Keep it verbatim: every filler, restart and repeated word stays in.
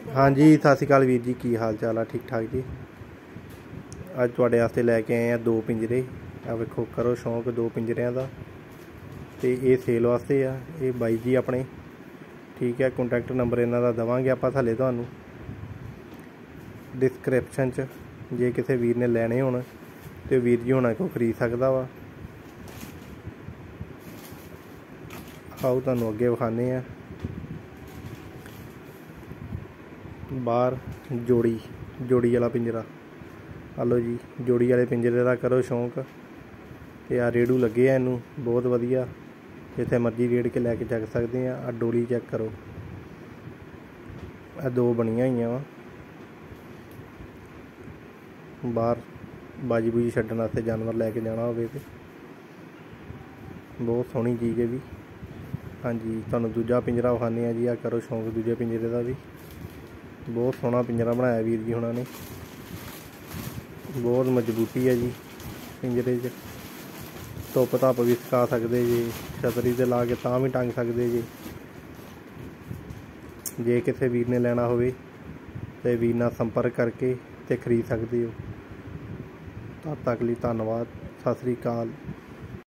हाँ जी, सत श्री अकाल वीर जी, की हाल चाल है? ठीक ठाक जी। अज तुहाडे वास्ते लैके आए हैं दो पिंजरे। आ वेखो, करो शौक दो पिंजरियां दा। ते ये सेल वास्ते आ। ये बाई जी अपने, ठीक है। कॉन्टैक्ट नंबर इन्हां दा देवांगे आपां थल्ले तुहानूं डिस्क्रिप्शन च। जे किसी वीर ने लैने होण ते वीर जी होणां कोल खरीद सकदा वा। आओ तुहानूं अगे विखाने आ। बाहर जोड़ी जोड़ी वाला पिंजरा। हलो जी, जोड़ी वाले पिंजरे का करो शौक। ते आ रेड़ू लगे आ इनू बहुत वधिया, जिथे मर्जी रेड़ के लैके चक सकते हैं। आ डोली चेक करो, आ दो बनिया हुई वा बाहर बाजी बूजी छड्डण वास्ते, जानवर लैके जाना होवे ते बहुत सोहनी चीज़ है भी। हाँ जी, तुहानूं दूजा पिंजरा विखाने जी। आ करो शौक दूजे पिंजरे का भी। बहुत सोहना पिंजरा बनाया वीर जी हुणां ने। बहुत मजबूती है जी पिंजरे च। धुप धप भी सुका सकते जी, छतरी ते ला के तां भी टंग सकते जी। जे किसी वीर ने लेना होवे ते वीर नाल संपर्क करके ते खरीद सकते हो। तद तक लिए धन्नवाद, सत श्री अकाल।